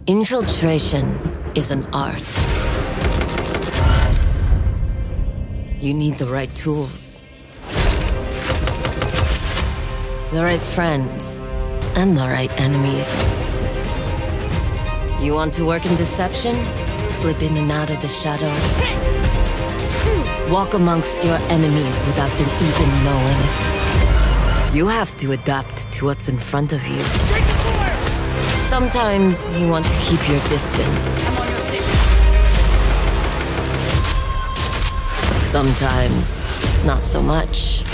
Infiltration is an art. You need the right tools, the right friends, and the right enemies. You want to work in deception? Slip in and out of the shadows. Walk amongst your enemies without them even knowing. You have to adapt to what's in front of you. Sometimes you want to keep your distance. Sometimes, not so much.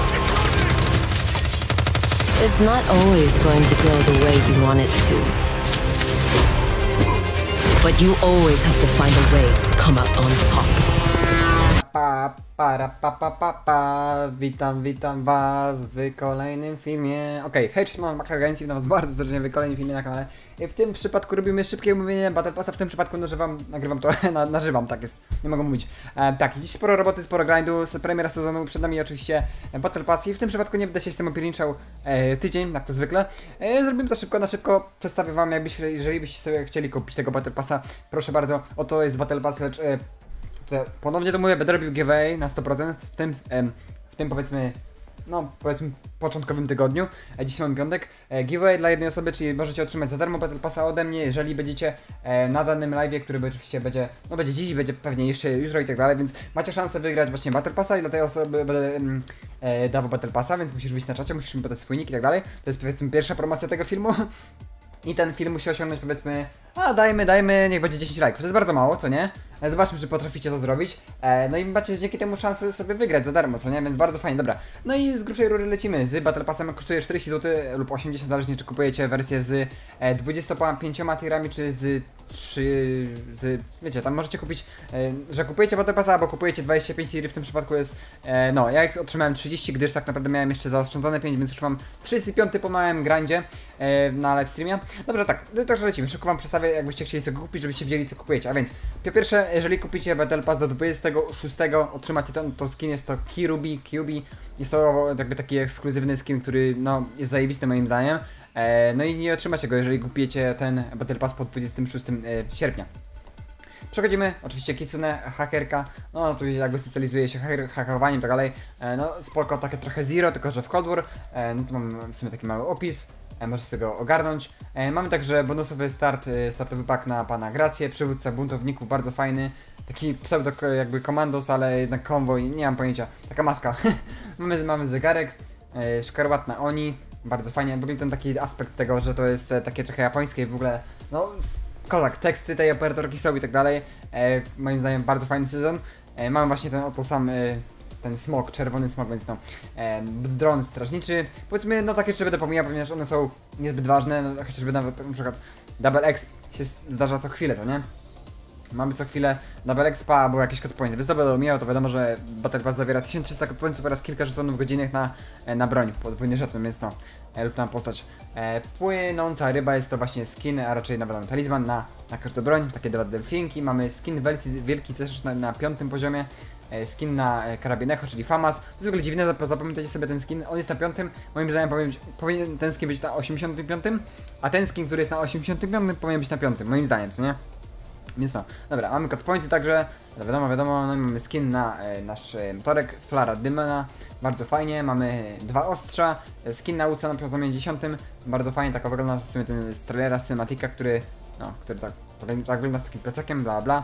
It's not always going to go the way you want it to. But you always have to find a way to come out on top. Witam was w kolejnym filmie. Hej, cześć, mam Makragencji, witam was bardzo serdecznie w kolejnym filmie na kanale. I w tym przypadku robimy szybkie omówienie Battle Passa, w tym przypadku nagrywam to, nażywam, tak jest, nie mogę mówić. Tak, dziś sporo roboty, sporo grindu, premiera sezonu, przed nami oczywiście Battle Pass i w tym przypadku nie będę się z tym opierniczał tydzień, jak to zwykle. Zrobimy to szybko, na szybko, przedstawię wam, jeżeli byście sobie chcieli kupić tego Battle Passa, proszę bardzo, oto jest Battle Pass, lecz ponownie to mówię, będę robił giveaway na 100% w tym powiedzmy początkowym tygodniu. Dzisiaj mamy piątek. Giveaway dla jednej osoby, czyli możecie otrzymać za darmo Battle Passa ode mnie, jeżeli będziecie na danym live'ie, który oczywiście będzie dziś, będzie pewnie jeszcze jutro i tak dalej, więc macie szansę wygrać właśnie Battle Passa i dla tej osoby będę dawał Battle Passa, więc musisz być na czacie, musisz mi podać swój nick i tak dalej. To jest powiedzmy pierwsza promocja tego filmu. I ten film musi osiągnąć powiedzmy, dajmy, niech będzie 10 lajków. To jest bardzo mało, co nie? Zobaczmy, czy potraficie to zrobić. No i macie dzięki temu szansę sobie wygrać za darmo, co nie? Więc bardzo fajnie, dobra. No i z grubszej rury lecimy. Z Battle Passem kosztuje 40 zł lub 80, zależnie czy kupujecie wersję z 25 tierami, czy wiecie, tam możecie kupić, że kupujecie Battle Passa, albo kupujecie 25 tier, w tym przypadku jest, ja ich otrzymałem 30, gdyż tak naprawdę miałem jeszcze zaoszczędzone 5, więc już mam 35 po małym grindzie na live streamie. Dobrze, tak, także lecimy, szybko wam przedstawię, jakbyście chcieli co kupić, żebyście wiedzieli co kupujecie, a więc po pierwsze, jeżeli kupicie Battle Pass do 26, otrzymacie to skin, jest to Kyubi, jest to jakby taki ekskluzywny skin, który jest zajebisty moim zdaniem. No i nie otrzymacie go, jeżeli kupujecie ten Battle Pass po 26 sierpnia. Przechodzimy, oczywiście Kitsune, hakerka, tu jakby specjalizuje się hakowaniem i tak dalej. Spoko, takie trochę Zero, tylko że w Cold War. Tu mam w sumie taki mały opis, możecie sobie go ogarnąć. Mamy także bonusowy startowy pack na pana Grację, przywódca buntowników, bardzo fajny. Taki pseudo jakby komandos, ale jednak konwoj, nie mam pojęcia, taka maska. mamy zegarek, szkarłatna Oni. Bardzo fajnie, w ogóle ten taki aspekt tego, że to jest takie trochę japońskie i w ogóle, kozak, teksty tej operatorki są i tak dalej. Moim zdaniem bardzo fajny sezon. Mamy właśnie ten oto sam, ten smok, czerwony smok, więc dron strażniczy. Powiedzmy, takie rzeczy będę pomijał, ponieważ one są niezbyt ważne, chociażby nawet na przykład Double X się zdarza co chwilę, to nie? Mamy co chwilę Double Expa albo jakieś code points. Więc to miało, to wiadomo, że Battle Pass zawiera 1300 code pointsów oraz kilka żetonów godzinnych na broń, podwójny żeton, więc lub tam postać. Płynąca ryba jest to właśnie skin, a raczej nawet talizman na każdą broń, takie dwa delfinki. Mamy skin wielki też na 5. poziomie. Skin na karabin Echo, czyli FAMAS. To jest w ogóle dziwne, zapamiętajcie sobie ten skin, on jest na 5. Moim zdaniem powinien ten skin być na 85, a ten skin, który jest na 85, powinien być na 5, moim zdaniem, co nie? Więc dobra, mamy code pointsy także, wiadomo, i mamy skin na nasz motorek, Flara Dymana, bardzo fajnie, mamy 2 ostrza, skin na łódce na poziomie 10, bardzo fajnie, tak wygląda w sumie ten z trailera, cinematica, który tak wygląda z takim plecakiem, bla bla.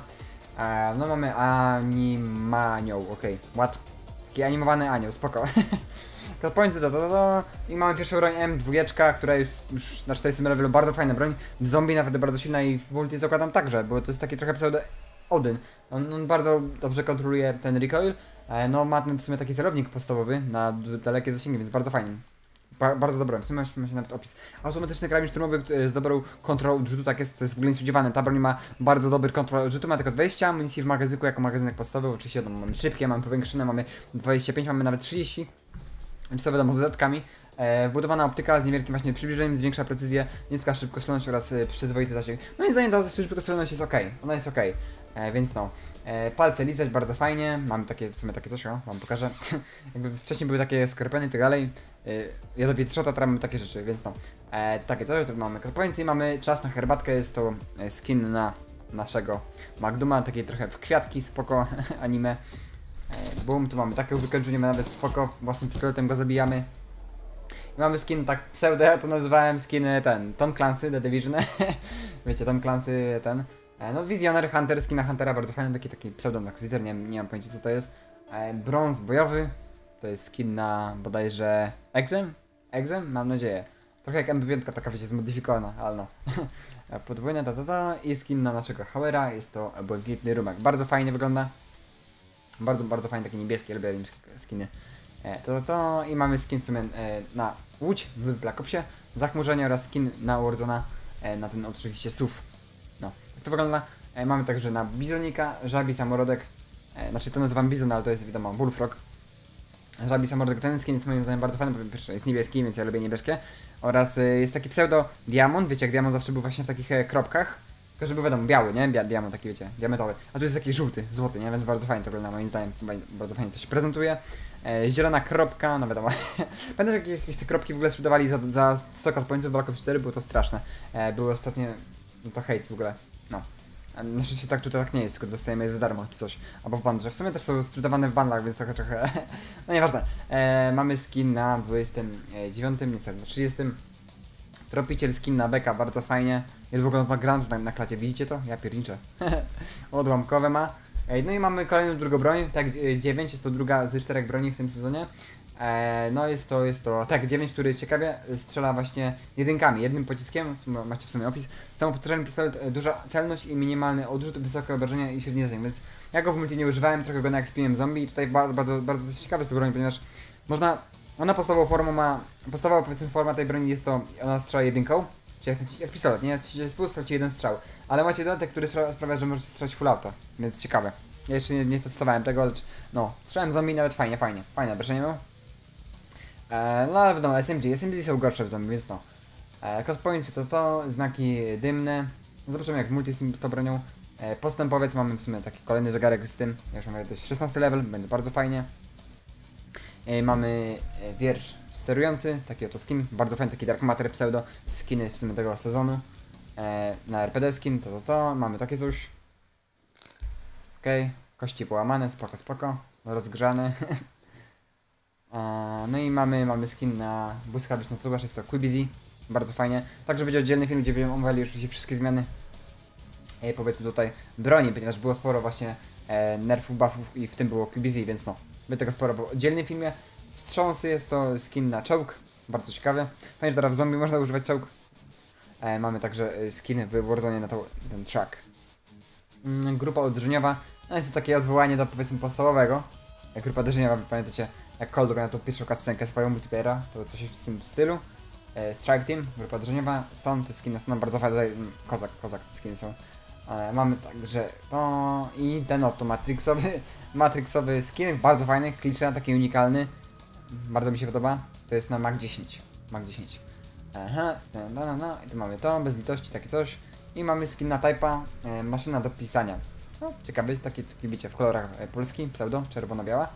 Mamy animanioł, what? Taki animowany anioł, spoko. Code pointsy i mamy pierwszą broń M2, która jest już na 40 levelu, bardzo fajna broń. W zombie nawet bardzo silna i w multi zakładam także, bo to jest taki trochę pseudo Odyn. On bardzo dobrze kontroluje ten recoil. Ma w sumie taki celownik podstawowy na dalekie zasięgi, więc bardzo fajny. Bardzo dobry, w sumie ma się nawet opis. Automatyczny karabin szturmowy z dobrą kontrolą odrzutu, tak jest, to jest w ogóle niespodziewane. Ta broń ma bardzo dobry kontrol odrzutu, ma tylko 20 amunicji w magazyku jako magazynek podstawowy. Oczywiście mamy szybkie, mamy powiększone, mamy 25, mamy nawet 30. Więc to wiadomo, z dodatkami. Wbudowana optyka z niewielkim właśnie przybliżeniem, zwiększa precyzję, niska szybkostrzelność oraz przyzwoity zasięg. Moim zdaniem ta szybkostrzelność jest ok, ona jest ok. Więc no. Palce lizać bardzo fajnie, mamy takie, w sumie takie coś, o, wam pokażę. Jakby wcześniej były takie skorpiony i tak dalej. Jadowietrzota, teraz mamy takie rzeczy, więc no. Takie coś, tu mamy korporancję i mamy czas na herbatkę, jest to skin na naszego Magduma, takie trochę w kwiatki, spoko anime. Boom, tu mamy takie wykończenie, nawet spoko, własnym pistoletem go zabijamy. I mamy skin, tak pseudo, ja to nazywałem skin ten, Tom Clancy, The Division. Wiecie, Tom Clancy, ten. No, Visioner, Hunter, skina Huntera, bardzo fajny, taki pseudo-nakwizer, nie mam pojęcia co to jest. Brąz bojowy, to jest skin na bodajże Exem? Exem? Mam nadzieję. Trochę jak MP5, taka wiecie, zmodyfikowana, ale no. Podwójne, i skin na naszego Hauera, jest to błękitny rumek. Bardzo fajnie wygląda. Bardzo fajny, taki niebieski, lubię rimskie skiny. I mamy skin w sumie na Łódź w Black Opsie, zachmurzenie oraz skin na Warzona, na ten oczywiście SUV. No, tak to wygląda. Mamy także na Bizonika, Żabi Samorodek, znaczy to nazywam Bizon, ale to jest wiadomo Bullfrog. Żabi Samorodek, ten skin jest moim zdaniem bardzo fajny, bo pierwszy jest niebieski, więc ja lubię niebieskie. Oraz jest taki pseudo diamont, wiecie jak diamont zawsze był właśnie w takich kropkach. Tylko żeby wiadomo, biały, nie? Diamont taki wiecie, diamentowy. A tu jest taki żółty, złoty, nie? Więc bardzo fajnie to wygląda, moim zdaniem bardzo fajnie to się prezentuje. Zielona kropka, no wiadomo. Pamiętasz jakieś te kropki w ogóle sprzedawali za 100 końców w Black Ops 4? Było to straszne. Były ostatnio, no to hejt w ogóle, no. Znaczy się tak tutaj tak nie jest, tylko dostajemy je za darmo czy coś. Albo w bundle, w sumie też są sprzedawane w bundlach, więc trochę no nieważne. Mamy skin na 29, niestety na 30. Tropiciel skin na beka, bardzo fajnie. Jest w ogóle ma granat na klacie, widzicie to? Ja pierniczę. Odłamkowe ma. No i mamy kolejną drugą broń, tak 9, jest to druga z 4 broni w tym sezonie. No jest to tak 9, który ciekawie strzela właśnie jedynkami, jednym pociskiem, macie w sumie opis. Samopodstawiony pistolet, duża celność i minimalny odrzut, wysokie obrażenia i średni zasięg, więc ja go w multi nie używałem, trochę go naekspiłem zombie i tutaj bardzo ciekawe jest to broń, ponieważ można, ona podstawowa powiedzmy forma tej broni jest to, ona strzela jedynką, czyli jak pistolet, nie? Jak spust, straci jeden strzał, ale macie dodatek, który sprawia, że możecie strzelać full auto, więc ciekawe. Ja jeszcze nie testowałem tego, ale no, strzelałem zombie nawet fajnie obrażenie miał. No ale wiadomo, SMG są gorsze w zombie, więc no. Code points to znaki dymne. Zobaczymy jak multi z tą bronią. Postępowiec, mamy w sumie taki kolejny zegarek z tym. Ja już mam też 16 level, będzie bardzo fajnie. Mamy wiersz sterujący, taki oto skin, bardzo fajny, taki Dark Matter pseudo, skiny w sumie tego sezonu. Na RPD skin to, mamy takie coś. Okej, kości połamane, spoko, rozgrzane. No i mamy skin na błyskawiczny tatuaż, jest to Quibizy, bardzo fajnie. Także będzie oddzielny film, gdzie będziemy omawiali oczywiście wszystkie zmiany. Powiedzmy tutaj broni, ponieważ było sporo właśnie nerfów, buffów i w tym było Quibizy, więc no, będzie tego sporo w oddzielnym filmie. Wstrząsy, jest to skin na czołg, bardzo ciekawe. Fajnie, że teraz w zombie można używać czołg. Mamy także skin w Warzone na ten track. Grupa uderzeniowa, no jest to takie odwołanie do powiedzmy podstawowego. Grupa uderzeniowa, pamiętacie jak Cold na tą pierwszą kascenkę swojego multiplayera, to coś w tym stylu. Strike Team, grupa uderzeniowa, Stone to skin na Stone, bardzo fajny, kozak te skiny są. Mamy także to i ten oto matrixowy skin, bardzo fajny, kliczny, taki unikalny. Bardzo mi się podoba, to jest na Mag 10. Aha, no, i tu mamy to, bez litości, takie coś. I mamy skin na Type'a, maszyna do pisania. No, ciekawy, taki wiecie, w kolorach polski, pseudo, czerwono-biała.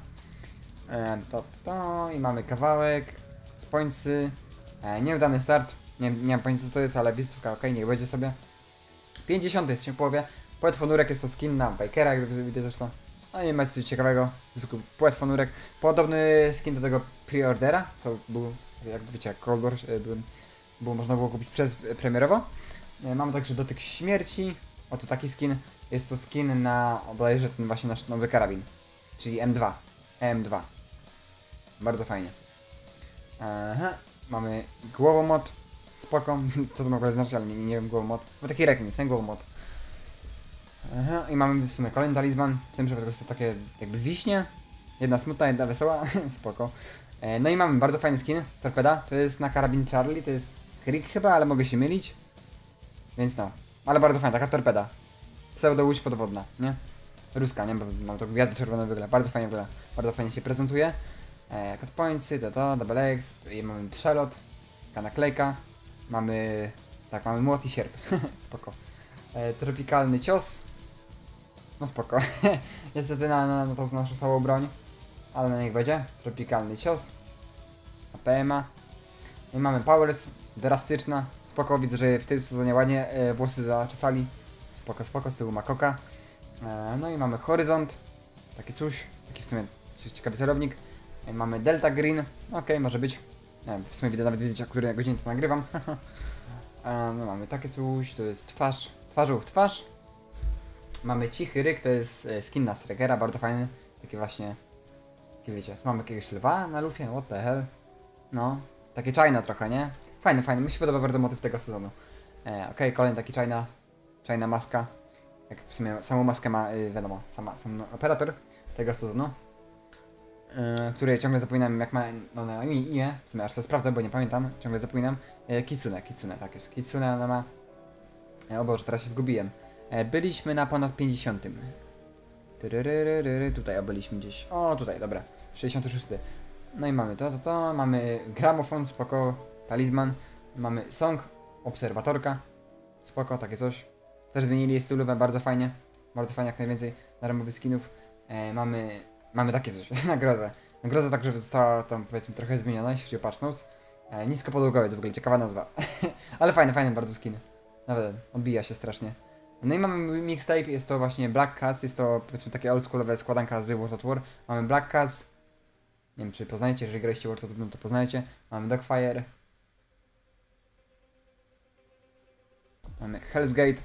I mamy kawałek, pointsy, nieudany start, nie mam pojęcia co to jest, ale wizytówka, ok, niech będzie sobie. 50 jest się w połowie, płetwonurek jest to skin na Bikera, jak widać zresztą. No nie ma coś ciekawego, zwykły płetwonurek, podobny skin do tego preordera, co był, jak wiecie, jak Cold War, można było kupić przedpremierowo. Mamy także dotyk śmierci, oto taki skin, jest to skin na bodajże ten właśnie nasz nowy karabin, czyli M2. Bardzo fajnie. Aha, mamy głowomot, spoko, co to mogło znaczyć, ale nie wiem, głowomot, bo taki rekins, nie głowomot. Aha, i mamy w sumie kolejny talizman, w tym przypadku są takie jakby wiśnie, jedna smutna, jedna wesoła, spoko. No i mamy bardzo fajny skin, torpeda, to jest na karabin Charlie, to jest Krieg chyba, ale mogę się mylić. Więc no, ale bardzo fajna, taka torpeda. Pseudo łódź podwodna, nie? Ruska, nie? Bo mam to gwiazdy czerwone wygląda, bardzo fajnie wygląda, bardzo fajnie się prezentuje. Cut pointsy, double X, i mamy przelot, taka naklejka, mamy młot i sierp, spoko. Tropikalny cios, No spoko. Niestety na tą naszą całą broń. Ale na niech będzie. Tropikalny cios. APM-a. No i mamy Powers. Drastyczna. Spoko, widzę, że w tym sezonie ładnie włosy zaczesali. Spoko, spoko, z tyłu ma koka. No i mamy Horyzont. Taki coś. Taki w sumie ciekawy celownik. Mamy Delta Green. Okej, może być. Nie wiem, w sumie widzę nawet widzieć, o której godzinie to nagrywam. No mamy takie coś. To jest twarz. Twarzą w twarz. Mamy Cichy Ryk, to jest skin na Strikera, bardzo fajny. Taki właśnie, jak wiecie, mamy jakiegoś lwa na lufie, what the hell. No, takie czajna trochę, nie? Fajny, fajny, mi się podoba bardzo motyw tego sezonu. Okej, kolejny taki czajna maska. Jak w sumie samą maskę ma, wiadomo, sam operator tego sezonu. Który ciągle zapominam jak ma no, imię, w sumie aż to sprawdzę, bo nie pamiętam, ciągle zapominam. Kitsune, tak jest, Kitsune ona ma. O Boże, teraz się zgubiłem. Byliśmy na ponad 50. Tutaj byliśmy gdzieś. O, tutaj, dobra. 66. No i mamy to. Mamy gramofon, spoko. Talizman. Mamy song. Obserwatorka. Spoko, takie coś. Też zmienili jej stylówę, bardzo fajnie. Bardzo fajnie, jak najwięcej darmowych skinów. Mamy takie coś. Nagroda także została tam, powiedzmy, trochę zmieniona, jeśli chodzi o patch notes. Niskopodłogowiec, w ogóle ciekawa nazwa. Ale fajny bardzo skin. Nawet odbija się strasznie. No i mamy mixtape, jest to właśnie Black Cats, jest to, powiedzmy, takie oldschoolowe składanka z World of War. Mamy Black Cats, nie wiem czy poznajecie, jeżeli graliście World of War, to poznajecie. Mamy Dogfire. Mamy Hell's Gate.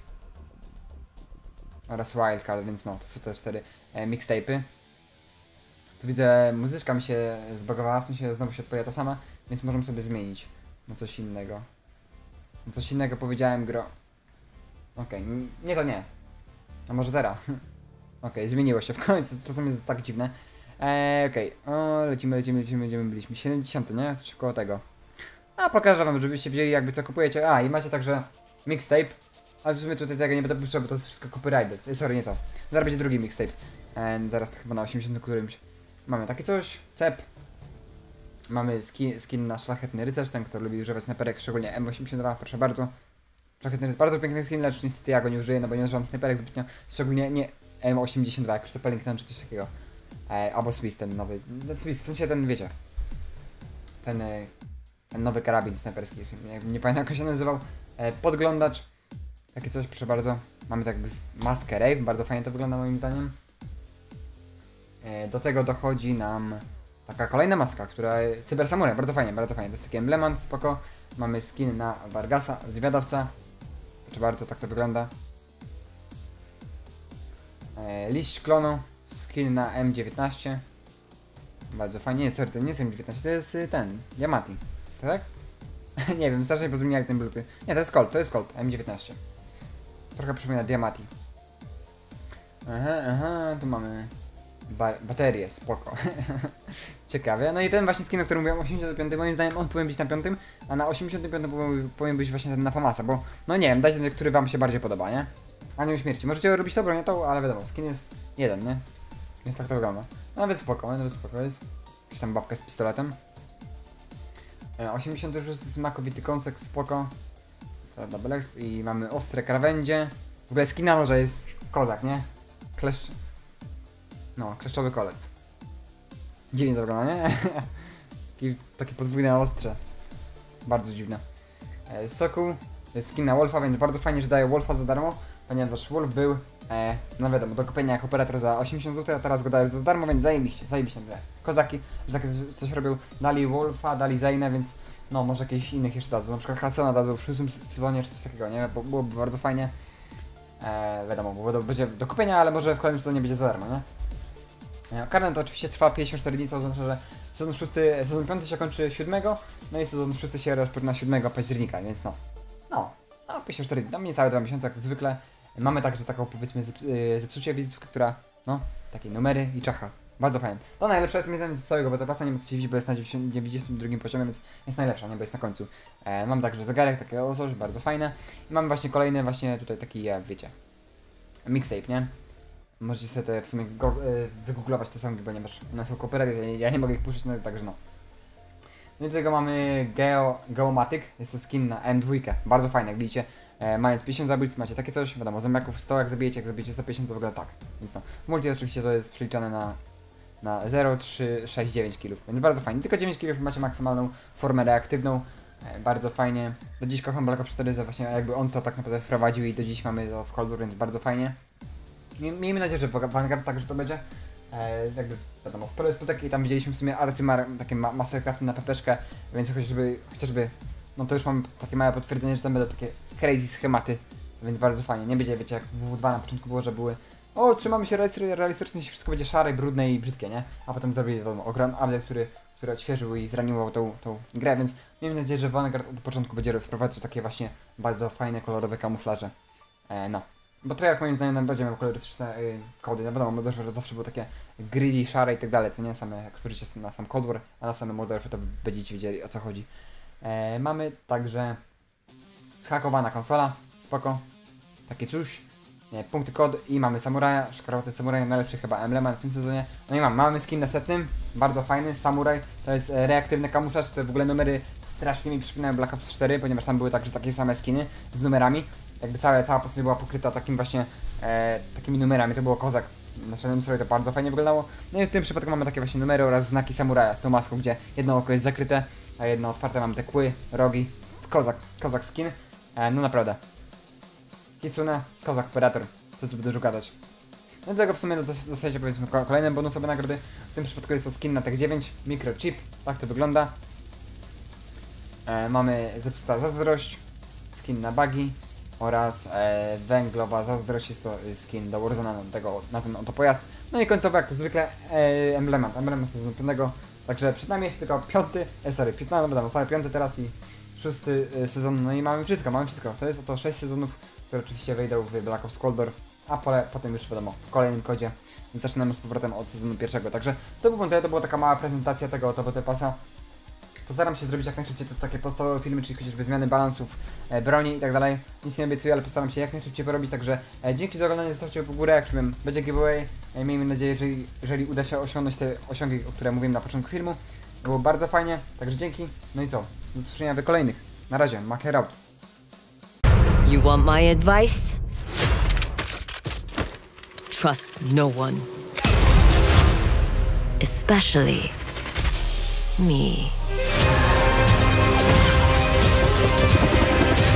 Oraz Wildcard, więc no, to są te 4 mixtape'y. Tu widzę, muzyczka mi się zbagowała, w sensie znowu się odpowiada ta sama, więc możemy sobie zmienić na coś innego. Na coś innego powiedziałem gro. Okej, nie to nie. A może teraz? Okej, zmieniło się w końcu, czasem jest tak dziwne. Okej, lecimy, byliśmy 70, nie? Coś koło tego. A pokażę wam, żebyście wiedzieli jakby co kupujecie. A, i macie także mixtape. Ale w sumie tutaj tego nie będę puszczał, bo to jest wszystko copyrighted. Sorry, nie to. Zaraz będzie drugi mixtape. Zaraz to chyba na 80 którymś. Mamy takie coś, cep. Mamy skin na Szlachetny Rycerz, ten kto lubi używać snajperek, szczególnie M82, proszę bardzo. Szlachetny Rycerz, bardzo piękny skin, lecz niestety ja go nie użyję, no bo nie używam snajperek zbytnio. Szczególnie nie M82, jak to Pellington czy coś takiego. Albo Swiss, ten nowy. Swiss, w sensie ten, wiecie. Ten nowy karabin snajperski, nie pamiętam jak się nazywał. Podglądacz. Takie coś, proszę bardzo. Mamy tak jakby maskę Rave, bardzo fajnie to wygląda moim zdaniem. Do tego dochodzi nam taka kolejna maska, która... Cyber Samurai, bardzo fajnie, to jest taki emblemat, spoko. Mamy skin na Vargasa, zwiadowca. Proszę bardzo, tak to wygląda. Liść klonu, skin na M19. Bardzo fajnie, sorry, to nie jest M19, to jest ten, Yamati. Tak? Nie wiem, strasznie pozmieniali ten blupy. Nie, to jest Colt, M19. Trochę przypomina Diamati. Aha, tu mamy baterię, spoko. Ciekawie. No i ten właśnie skin, o którym mówiłem, 85, moim zdaniem on powinien być na 5, a na 85 powinien być właśnie ten na Famasa, bo no nie wiem, dajcie ten, który wam się bardziej podoba, nie? Anioł Śmierci. Możecie robić to bronię tą, ale wiadomo, skin jest jeden, nie? Więc tak to wygląda. Nawet spoko jest. Jakaś tam babka z pistoletem. 86 smakowity kąsek, spoko. Double exp i mamy ostre krawędzie. W ogóle skina może jest kozak, nie? Kleszczowy kolec. Dziwnie to wygląda, nie? Takie podwójne ostrze. Bardzo dziwne. Sokół. Jest skin na Wolfa, więc bardzo fajnie, że daje Wolfa za darmo. Ponieważ Wolf był, no wiadomo, do kupienia jako operator za 80 zł, a teraz go dają za darmo, więc zajebiście te kozaki, że takie coś robił. Dali Wolfa, dali Zaynę, więc no może jakichś innych jeszcze dadzą. Na przykład Hatsona dadzą w 6 sezonie czy coś takiego, nie? Bo byłoby bardzo fajnie. Wiadomo, bo będzie do kupienia, ale może w kolejnym sezonie będzie za darmo, nie? Karnet to oczywiście trwa 54 dni, co oznacza, że sezon 5 się kończy 7, no i sezon 6 się rozpoczyna 7 października, więc no 54 dni, tam niecałe 2 miesiące jak zwykle. Mamy także taką, powiedzmy, zepsucie wizytówkę, która, no, takie numery i czacha. Bardzo fajnie. To najlepsza jest miejsce z całego Battle nie ma co się dziwić, bo jest na 92 poziomie, więc jest najlepsza, nie, bo jest na końcu. Mam także zegarek, takie coś, bardzo fajne. I mamy właśnie kolejny, właśnie tutaj taki, wiecie, mixtape, nie? Możecie sobie te w sumie wygooglować te songi, ponieważ one są copyrighted, ja nie mogę ich puszczać, no także no. No i do tego mamy Geomatic, jest to skin na M2, bardzo fajny, jak widzicie. mając 50 zabójstw macie takie coś, wiadomo, zombiaków 100 jak zabijecie 150 to wygląda tak, więc no. W multi oczywiście to jest przeliczane na 0, 3, 6, 9 kg, więc bardzo fajnie, tylko 9 kg macie maksymalną formę reaktywną, bardzo fajnie. Do dziś kocham Black Ops 4, że właśnie jakby on to tak naprawdę wprowadził i do dziś mamy to w Cold War, więc bardzo fajnie. Miejmy nadzieję, że w Vanguard także to będzie. Jakby wiadomo, sporo jest spotek i tam widzieliśmy w sumie takie mastercrafty na pepeszkę, więc chociażby, no to już mam takie małe potwierdzenie, że tam będą takie crazy schematy, więc bardzo fajnie. Nie będzie, wiecie, jak w WW2 na początku było, że były trzymamy się realistycznie, wszystko będzie szare, brudne i brzydkie, nie? A potem zrobili, wiadomo, ogromny update, który odświeżył i zreanimował tą grę, więc miejmy nadzieję, że Vanguard od początku będzie wprowadzał takie właśnie bardzo fajne, kolorowe kamuflaże. No. Bo Treyarch moim zdaniem będzie miał kolorystyczne kody, no wiadomo, Modern Warfare zawsze było takie greedy, szare i tak dalej, co nie? Same, jak spojrzycie na sam Cold War, a na samym Modern Warfare to będziecie wiedzieli, o co chodzi. Mamy także zhakowana konsola, spoko, takie coś. Punkty kod i mamy samuraja, szkarłaty samuraj, najlepszy chyba emblemat w tym sezonie. No i mamy skin na setnym, bardzo fajny, samuraj, to jest reaktywny kamuflaż, te w ogóle numery strasznie mi przypominają Black Ops 4, ponieważ tam były także takie same skiny z numerami. Jakby cała postać była pokryta takim właśnie, takimi numerami, to było kozak. Na czarnym sobie to bardzo fajnie wyglądało. No i w tym przypadku mamy takie właśnie numery oraz znaki samuraja z tą maską, gdzie jedno oko jest zakryte, a jedno otwarte, mamy te kły, rogi, kozak skin, no naprawdę. Kitsune, kozak, operator, co tu dużo gadać. No do tego w sumie dostajecie powiedzmy kolejne bonusowe nagrody. W tym przypadku jest to skin na Tech 9, microchip, tak to wygląda. Mamy zepsuta zazdrość, skin na buggy oraz węglowa zazdrość, jest to skin do Warzona na ten oto pojazd. No i końcowo jak to zwykle emblemat sezonu 5, także przed nami jest tylko 15, no wiadomo, cały 5 teraz i 6 sezon, no i mamy wszystko. To jest oto 6 sezonów, które oczywiście wejdą w Black Ops Cold War, a potem już wiadomo, w kolejnym kodzie, więc zaczynamy z powrotem od sezonu 1. Także to była taka mała prezentacja tego oto BT Passa. Postaram się zrobić jak najszybciej takie podstawowe filmy, czyli chociażby zmiany balansów, broni i tak dalej. Nic nie obiecuję, ale postaram się jak najszybciej porobić, także dzięki za oglądanie, zostawcie po górę, jak czułem, będzie giveaway. Miejmy nadzieję, że jeżeli uda się osiągnąć te osiągi, o które mówiłem na początku filmu. Było bardzo fajnie, także dzięki. No i co? Do usłyszenia w kolejnych. Na razie, Maker out. You want my advice? Trust no one. Especially me.